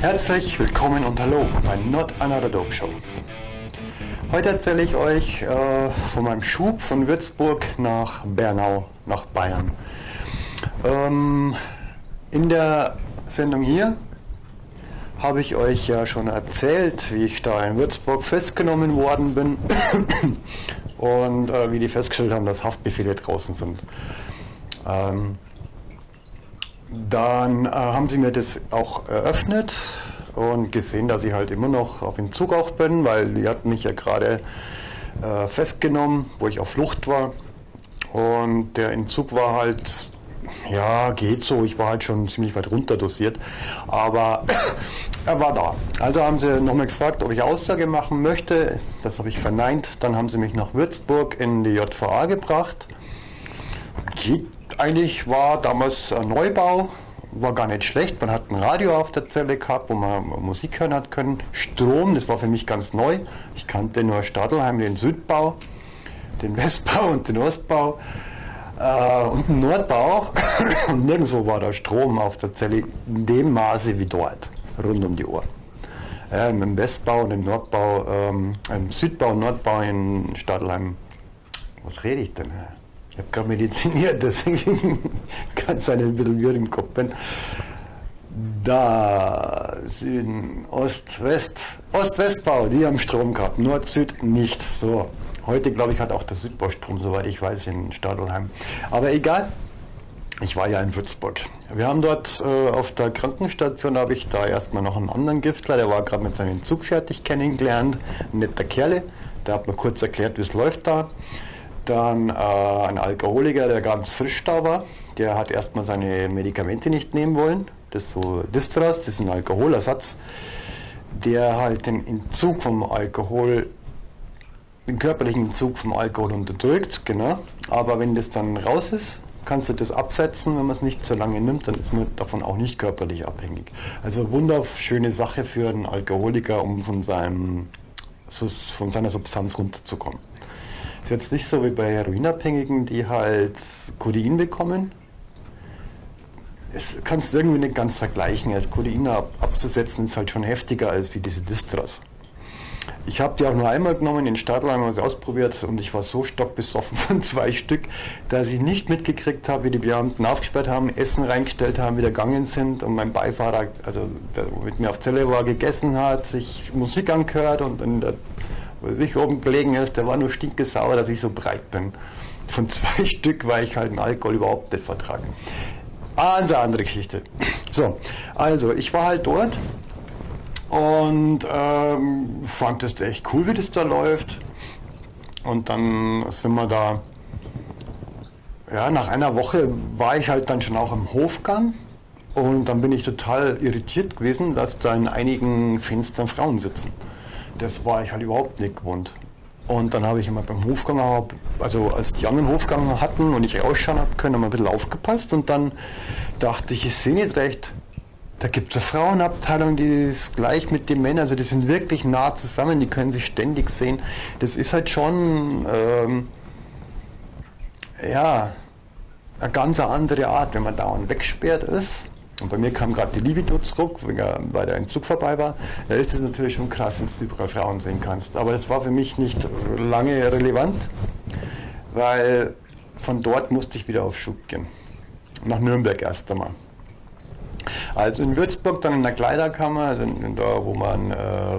Herzlich willkommen und hallo bei Not Another Dope Show. Heute erzähle ich euch von meinem Schub von Würzburg nach Bernau, nach Bayern. In der Sendung hier habe ich euch ja schon erzählt, wie ich da in Würzburg festgenommen worden bin und wie die festgestellt haben, dass Haftbefehle draußen sind. Dann haben sie mir das auch eröffnet und gesehen, dass ich halt immer noch auf Entzug auch bin, weil die hatten mich ja gerade festgenommen, wo ich auf Flucht war. Und der Entzug war halt, ja, geht so, ich war halt schon ziemlich weit runterdosiert, aber er war da. Also haben sie nochmal gefragt, ob ich Aussage machen möchte, das habe ich verneint. Dann haben sie mich nach Würzburg in die JVA gebracht. Eigentlich war damals ein Neubau, war gar nicht schlecht. Man hat ein Radio auf der Zelle gehabt, wo man Musik hören hat können. Strom, das war für mich ganz neu. Ich kannte nur Stadelheim, den Südbau, den Westbau und den Ostbau und den Nordbau auch. Und nirgendwo war da Strom auf der Zelle in dem Maße wie dort, rund um die Uhr. Im Westbau und im Nordbau, im Südbau und Nordbau in Stadelheim. Was rede ich denn? Ich habe gerade mediziniert, deswegen kann es sein, dass ich ein bisschen wirr im Kopf bin. Da, Süden, Ost, West, Ost-Westbau, die haben Strom gehabt, Nord, Süd nicht. So, heute glaube ich hat auch der Südbau Strom, soweit ich weiß, in Stadelheim. Aber egal, ich war ja in Würzburg. Wir haben dort auf der Krankenstation, habe ich da erstmal noch einen anderen Giftler, der war gerade mit seinem Zug fertig kennengelernt, ein netter Kerle, der hat mir kurz erklärt, wie es läuft da. Dann ein Alkoholiker, der ganz frisch da war, der hat erstmal seine Medikamente nicht nehmen wollen. Das ist so Distras, das ist ein Alkoholersatz, der halt den Entzug vom Alkohol, den körperlichen Entzug vom Alkohol unterdrückt, genau. Aber wenn das dann raus ist, kannst du das absetzen. Wenn man es nicht so lange nimmt, dann ist man davon auch nicht körperlich abhängig. Also wunderschöne Sache für einen Alkoholiker, um von seiner Substanz runterzukommen. Ist jetzt nicht so wie bei Heroinabhängigen, die halt Codein bekommen. Es kannst du irgendwie nicht ganz vergleichen. Als Codein abzusetzen ist halt schon heftiger als wie diese Distras. Ich habe die auch nur einmal genommen, in Stadelheim haben wir sie ausprobiert und ich war so stockbesoffen von 2 Stück, dass ich nicht mitgekriegt habe, wie die Beamten aufgesperrt haben, Essen reingestellt haben, wieder gegangen sind und mein Beifahrer, also der mit mir auf Zelle war, gegessen hat, sich Musik angehört und in der wo sich oben gelegen ist, der war nur stinkesauer, dass ich so breit bin. Von 2 Stück, weil ich halt den Alkohol überhaupt nicht vertrage. Eine andere Geschichte. So, also ich war halt dort und fand das echt cool, wie das da läuft. Und dann sind wir da, ja, nach einer Woche war ich halt dann schon auch im Hofgang und dann bin ich total irritiert gewesen, dass da in einigen Fenstern Frauen sitzen. Das war ich halt überhaupt nicht gewohnt. Und dann habe ich immer beim Hofgang, also als die anderen Hofgang hatten und ich rausschauen habe können, mal ein bisschen aufgepasst und dann dachte ich sehe nicht recht, da gibt es eine Frauenabteilung, die ist gleich mit den Männern, also die sind wirklich nah zusammen, die können sich ständig sehen. Das ist halt schon, ja, eine ganz andere Art, wenn man dauernd weggesperrt ist. Und bei mir kam gerade die Libido zurück, weil der Entzug vorbei war. Da ist es natürlich schon krass, wenn du überall Frauen sehen kannst. Aber das war für mich nicht lange relevant, weil von dort musste ich wieder auf Schub gehen. Nach Nürnberg erst einmal. Also in Würzburg dann in der Kleiderkammer, also da wo man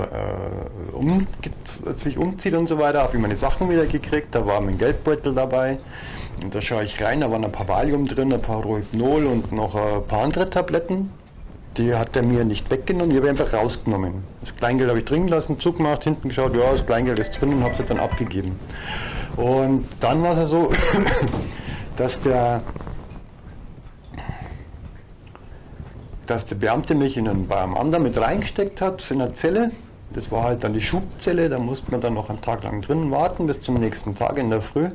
sich umzieht und so weiter, habe ich meine Sachen wieder gekriegt, da war mein Geldbeutel dabei. Und da schaue ich rein, da waren ein paar Valium drin, ein paar Rohypnol und noch ein paar andere Tabletten. Die hat er mir nicht weggenommen, die habe ich einfach rausgenommen. Das Kleingeld habe ich drin gelassen, Zug gemacht, hinten geschaut, ja, das Kleingeld ist drin und habe es dann abgegeben. Und dann war es so, dass der Beamte mich bei einem anderen mit reingesteckt hat in der Zelle. Das war halt dann die Schubzelle, da musste man dann noch einen Tag lang drinnen warten, bis zum nächsten Tag in der Früh.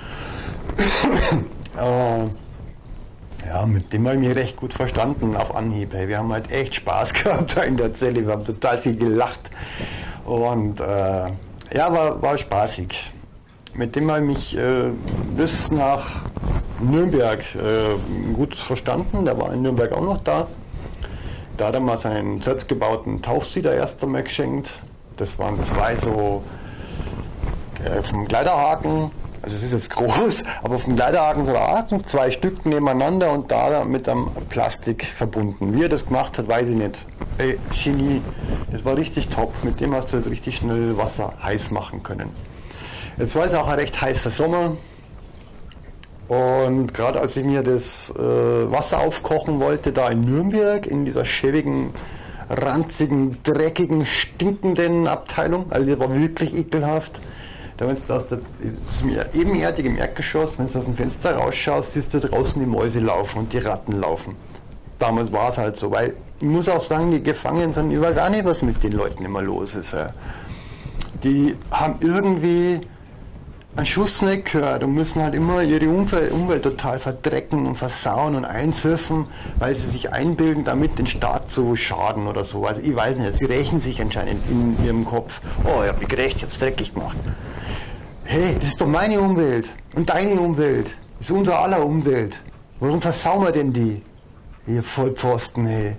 Ja, mit dem habe ich mich recht gut verstanden auf Anhieb. Hey, wir haben halt echt Spaß gehabt da in der Zelle, wir haben total viel gelacht und ja, war spaßig. Mit dem habe ich mich bis nach Nürnberg gut verstanden, der war in Nürnberg auch noch da. Da hat er mal seinen selbstgebauten Tauchsieder erst einmal geschenkt. Das waren zwei so vom Kleiderhaken, also es ist jetzt groß, aber vom Kleiderhaken so Haken, zwei Stück nebeneinander und da mit einem Plastik verbunden. Wie er das gemacht hat, weiß ich nicht. Ey, Genie, das war richtig top. Mit dem hast du richtig schnell Wasser heiß machen können. Jetzt war es auch ein recht heißer Sommer. Und gerade als ich mir das Wasser aufkochen wollte, da in Nürnberg, in dieser schäbigen, ranzigen, dreckigen, stinkenden Abteilung, also die war wirklich ekelhaft. Da, wenn du aus der ebenerdig im Erdgeschoss, wenn du aus dem Fenster rausschaust, siehst du draußen die Mäuse laufen und die Ratten laufen. Damals war es halt so, weil ich muss auch sagen, die Gefangenen sind, ich weiß auch nicht, was mit den Leuten immer los ist. Die haben irgendwie einen Schuss nicht gehört und müssen halt immer ihre Umwelt total verdrecken und versauen und einsurfen, weil sie sich einbilden, damit den Staat zu schaden oder so. Also ich weiß nicht, sie rächen sich anscheinend in ihrem Kopf. Oh, ich hab mich gerecht, ich hab's dreckig gemacht. Hey, das ist doch meine Umwelt und deine Umwelt. Das ist unser aller Umwelt. Warum versauen wir denn die? Ihr Vollpfosten, hey.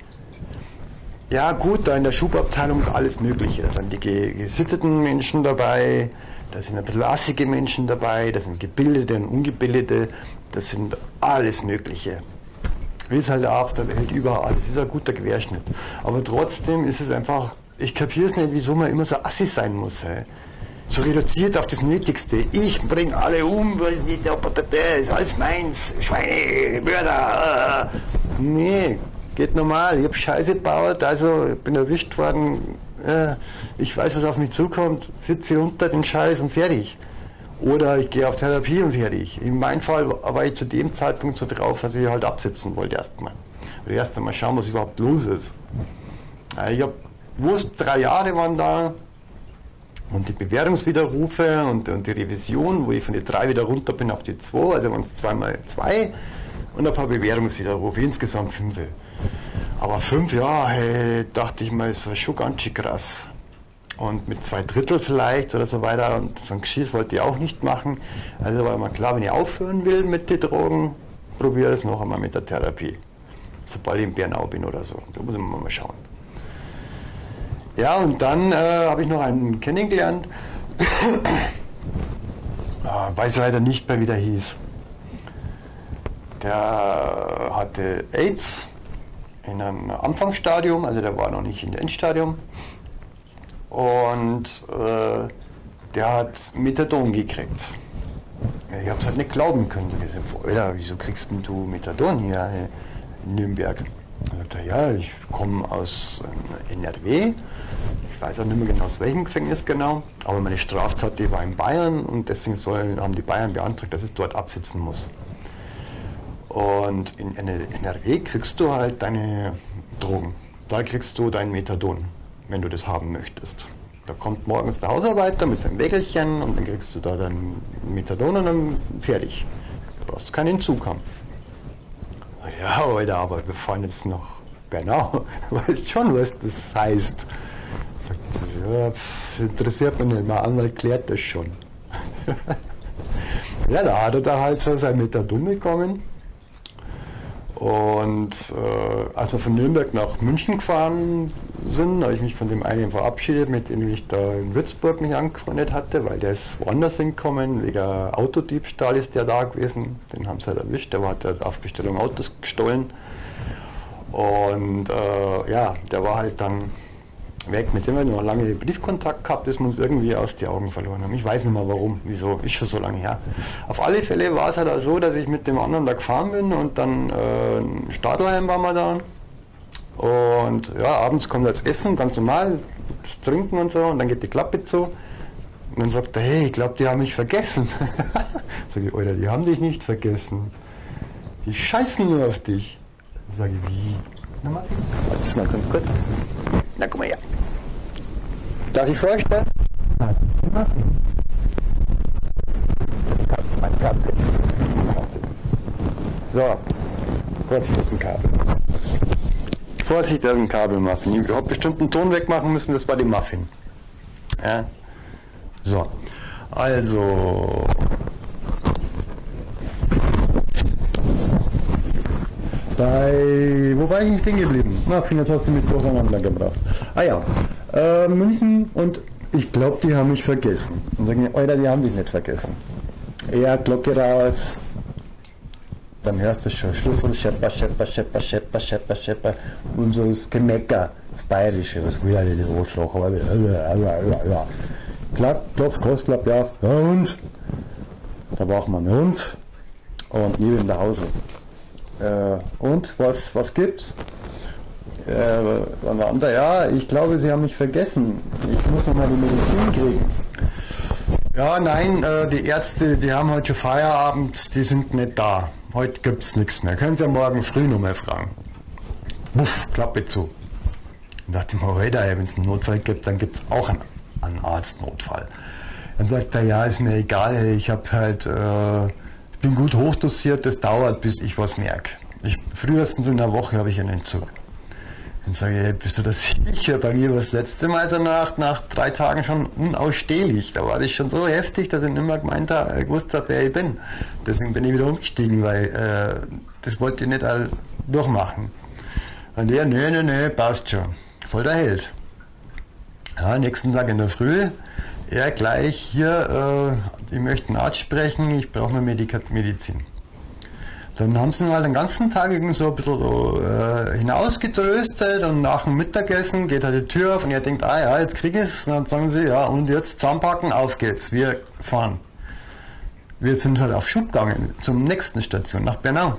Ja gut, da in der Schubabteilung ist alles Mögliche. Da sind die gesitteten Menschen dabei, da sind ein bisschen assige Menschen dabei, da sind Gebildete und Ungebildete, das sind alles Mögliche. Wie es halt auf der Welt überall, es ist ein guter Querschnitt. Aber trotzdem ist es einfach, ich kapiere es nicht, wieso man immer so assi sein muss. Hey. So reduziert auf das Nötigste. Ich bringe alle um, weil ist alles meins, Schweine, Mörder. Nee, geht normal. Ich habe Scheiße gebaut, also bin erwischt worden. Ich weiß, was auf mich zukommt, sitze unter den Scheiß und fertig. Oder ich gehe auf Therapie und fertig. In meinem Fall war ich zu dem Zeitpunkt so drauf, dass ich halt absitzen wollte erstmal. Oder erst einmal schauen, was überhaupt los ist. Ich habe gewusst, 3 Jahre waren da. Und die Bewährungswiderrufe und die Revision, wo ich von den 3 wieder runter bin auf die 2, also waren es 2 mal 2 und ein paar Bewährungswiderrufe, insgesamt 5. Aber 5, ja, hey, dachte ich mal, ist schon ganz schön krass. Und mit 2/3 vielleicht oder so weiter und so ein Geschiss wollte ich auch nicht machen. Also war mir klar, wenn ich aufhören will mit den Drogen, probiere ich es noch einmal mit der Therapie. Sobald ich in Bernau bin oder so, da muss ich mal schauen. Ja, und dann habe ich noch einen kennengelernt, weiß leider nicht mehr, wie der hieß. Der hatte AIDS in einem Anfangsstadium, also der war noch nicht im Endstadium. Und der hat Methadon gekriegt. Ich habe es halt nicht glauben können. Ich habe gesagt, Alter, wieso kriegst denn du Methadon hier in Nürnberg? Er sagte, ja, ich komme aus NRW, ich weiß auch nicht mehr genau aus welchem Gefängnis genau, aber meine Straftat, die war in Bayern und deswegen haben die Bayern beantragt, dass ich dort absitzen muss. Und in NRW kriegst du halt deine Drogen, da kriegst du dein Methadon, wenn du das haben möchtest. Da kommt morgens der Hausarbeiter mit seinem Wägelchen und dann kriegst du da dein Methadon und dann fertig. Da brauchst du keinen Entzug haben. Ja, Alter, aber wir fahren jetzt nach Bernau. Weißt schon, was das heißt. Sagt, ja, das interessiert mich nicht, mein Anwalt klärt das schon. Ja, da hat er da halt so sein Methadon bekommen. Und als wir von Nürnberg nach München gefahren sind, habe ich mich von dem einen verabschiedet, mit dem ich da in Würzburg mich angefreundet hatte, weil der ist woanders hingekommen, wegen Autodiebstahl ist der da gewesen, den haben sie halt erwischt, der hat halt auf Bestellung Autos gestohlen. Und ja, der war halt dann weg, mit dem wir noch lange Briefkontakt gehabt, bis wir uns irgendwie aus die Augen verloren haben. Ich weiß nicht mehr warum, wieso, ist schon so lange her. Auf alle Fälle war es halt auch so, dass ich mit dem anderen da gefahren bin und dann in Stadlheim waren wir da. Und ja, abends kommt das Essen, ganz normal, das Trinken und so, und dann geht die Klappe zu. Und dann sagt er, hey, ich glaube, die haben mich vergessen. Sag ich, Alter, die haben dich nicht vergessen. Die scheißen nur auf dich. Sag ich, wie? Na, Martin? Warte mal ganz kurz. Na, guck mal her. Darf ich vorstellen? Meine Katze. So, Vorsicht, das ist ein Kabel. Vorsicht, das ist ein Kabelmuffin. Ich habe bestimmt einen Ton wegmachen müssen, das war die Muffin. Ja. So, also. Wo war ich denn stehen geblieben? Na, jetzt hast du mich durcheinander gebracht. Ah ja, München, und ich glaube, die haben mich vergessen. Und sagen, Alter, die haben dich nicht vergessen. Ja, Glocke raus. Dann hörst du schon Schlüssel, Schepper, Schepper, Schepper, Schepper, Schepper, Schepper und so das Gemecker auf Bayerische, was will er nicht Arschloch, aber ja. Klapp, klopf, Kostklapp, ja, und? Da braucht man einen Hund und nie wieder nach Hause. Und, was gibt's? Ja, ich glaube, Sie haben mich vergessen. Ich muss noch mal die Medizin kriegen. Ja, nein, die Ärzte, die haben heute schon Feierabend, die sind nicht da. Heute gibt's nichts mehr. Können Sie ja morgen früh noch mal fragen. Buff, Klappe zu. Dann dachte ich mir, heute, wenn es einen Notfall gibt, dann gibt's auch einen Arztnotfall. Dann sagt er, ja, ist mir egal, hey, ich bin gut hochdosiert, das dauert, bis ich was merke. Frühestens in einer Woche habe ich einen Entzug. Dann sage ich, hey, bist du da sicher? Bei mir war das letzte Mal so nach 3 Tagen schon unausstehlich. Da war das schon so heftig, dass ich nicht mehr gewusst habe, wer ich bin. Deswegen bin ich wieder umgestiegen, weil das wollte ich nicht all durchmachen. Und der, nö, passt schon. Voll der Held. Ja, nächsten Tag in der Früh, er gleich hier, ich möchte einen Arzt sprechen, ich brauche mal Medizin. Dann haben sie ihn halt den ganzen Tag irgendwie so ein bisschen so, hinausgetröstet, und nach dem Mittagessen geht halt die Tür auf und er denkt, ah ja, jetzt krieg ich's. Und dann sagen sie, ja, und jetzt zusammenpacken, auf geht's, wir fahren. Wir sind halt auf Schub gegangen, zum nächsten Station, nach Bernau.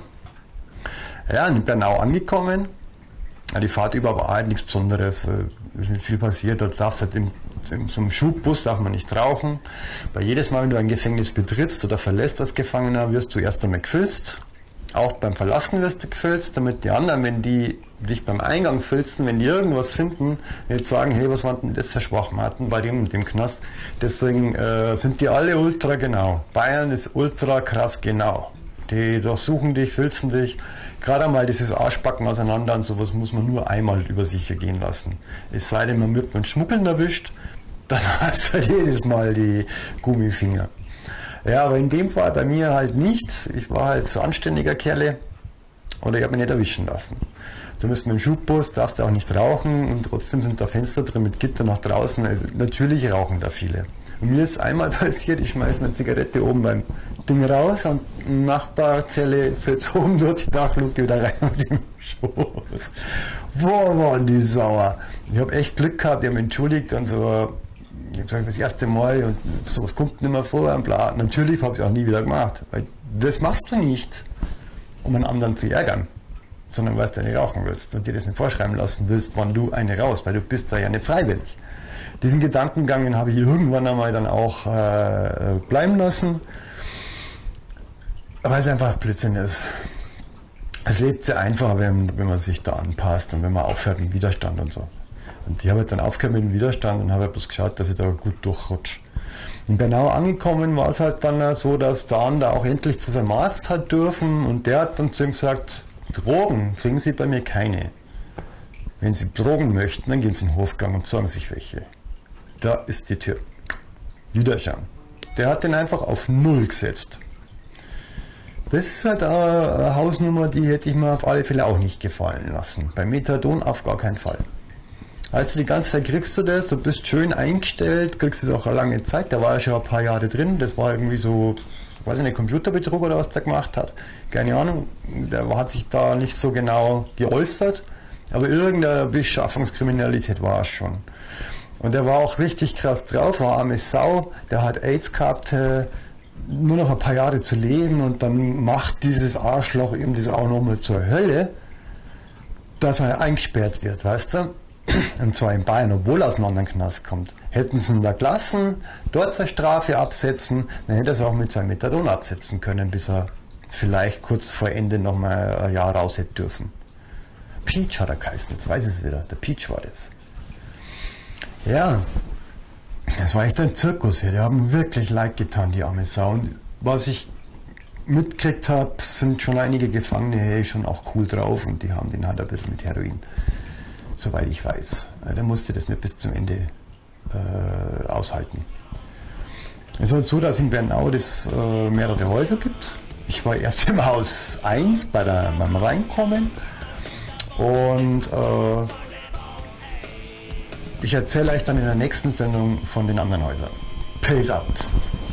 Ja, in Bernau angekommen. Ja, die Fahrt über war halt nichts Besonderes, ist nicht viel passiert, da darfst halt in so einem Schubbus darf man nicht rauchen. Weil jedes Mal, wenn du ein Gefängnis betrittst oder verlässt als Gefangener, wirst du erst einmal gefilzt. Auch beim Verlassen wirst du gefilzt, damit die anderen, wenn die dich beim Eingang filzen, wenn die irgendwas finden, nicht sagen, hey, was war denn das für Schwachmaten bei dem und dem Knast. Deswegen sind die alle ultra genau. Bayern ist ultra krass genau. Die durchsuchen dich, filzen dich. Gerade einmal dieses Arschbacken auseinander und sowas muss man nur einmal über sich ergehen lassen. Es sei denn, man wird beim Schmuggeln erwischt, dann hast du halt jedes Mal die Gummifinger. Ja, aber in dem Fall bei mir halt nicht. Ich war halt so anständiger Kerle, oder ich habe mich nicht erwischen lassen. Zumindest mit dem Schubbus darfst du auch nicht rauchen, und trotzdem sind da Fenster drin mit Gitter nach draußen. Natürlich rauchen da viele. Und mir ist einmal passiert, ich schmeiße eine Zigarette oben beim Ding raus und eine Nachbarzelle fährt oben durch die Dachluke wieder rein mit dem Schoß. Boah, waren die sauer. Ich habe echt Glück gehabt, die haben entschuldigt und so. Ich habe gesagt, das erste Mal und sowas kommt nicht mehr vor und bla. Natürlich habe ich es auch nie wieder gemacht. Weil das machst du nicht, um einen anderen zu ärgern, sondern weil du nicht rauchen willst und dir das nicht vorschreiben lassen willst, wann du eine rauchst, weil du bist da ja nicht freiwillig. Diesen Gedankengang, den habe ich irgendwann einmal dann auch bleiben lassen, weil es einfach Blödsinn ist. Es lebt sehr einfach, wenn man sich da anpasst und wenn man aufhört mit Widerstand und so. Und ich habe dann aufgehört mit dem Widerstand und habe bloß geschaut, dass ich da gut durchrutsche. In Bernau angekommen war es halt dann so, dass der andere auch endlich zu seinem Arzt hat dürfen, und der hat dann zu ihm gesagt, Drogen kriegen Sie bei mir keine. Wenn Sie Drogen möchten, dann gehen Sie in den Hofgang und sorgen sich welche. Da ist die Tür. Wiederschauen. Der hat den einfach auf Null gesetzt. Das ist halt eine Hausnummer, die hätte ich mir auf alle Fälle auch nicht gefallen lassen. Bei Methadon auf gar keinen Fall. Also die ganze Zeit kriegst du das, du bist schön eingestellt, kriegst es auch eine lange Zeit, da war er schon ein paar Jahre drin, das war irgendwie so, weiß ich nicht, Computerbetrug oder was der gemacht hat, keine Ahnung, der hat sich da nicht so genau geäußert, aber irgendeine Beschaffungskriminalität war es schon. Und der war auch richtig krass drauf, war arme Sau, der hat AIDS gehabt, nur noch ein paar Jahre zu leben, und dann macht dieses Arschloch ihm das auch nochmal zur Hölle, dass er eingesperrt wird, weißt du? Und zwar in Bayern, obwohl er aus einem anderen Knast kommt. Hätten sie ihn da gelassen, dort seine Strafe absetzen, dann hätte er es auch mit seinem Methadon absetzen können, bis er vielleicht kurz vor Ende nochmal ein Jahr raus hätte dürfen. Peach hat er geheißen, jetzt weiß ich es wieder, der Peach war das. Ja, das war echt ein Zirkus hier, die haben wirklich leid getan, die arme Sau. Und was ich mitgekriegt habe, sind schon einige Gefangene, hey, schon auch cool drauf, und die haben den halt ein bisschen mit Heroin. Soweit ich weiß. Der musste das nicht bis zum Ende aushalten. Es ist halt so, dass in Bernau es mehrere Häuser gibt. Ich war erst im Haus 1 beim Reinkommen und ich erzähle euch dann in der nächsten Sendung von den anderen Häusern. Peace out.